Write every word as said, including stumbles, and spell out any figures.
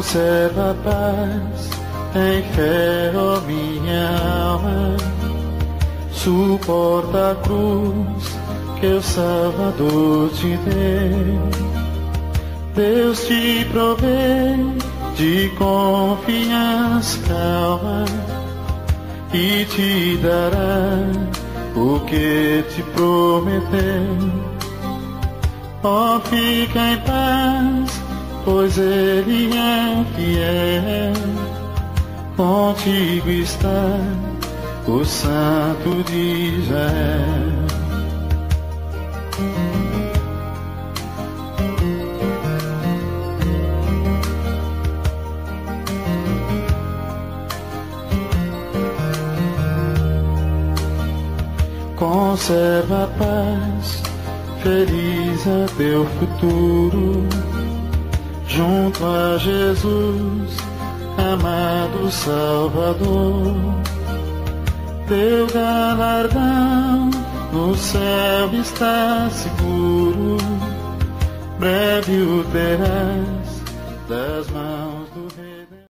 Conserva a paz em fé, ó minha alma, suporta a cruz que o Salvador te deu. Deus te provê de confiança, calma, e te dará o que te prometeu. Ó, fica em paz, pois Ele é fiel. Contigo está o Santo de Israel. Conserva a paz, feliz é teu futuro, junto a Jesus, amado Salvador. Teu galardão no céu está seguro, breve o terás das mãos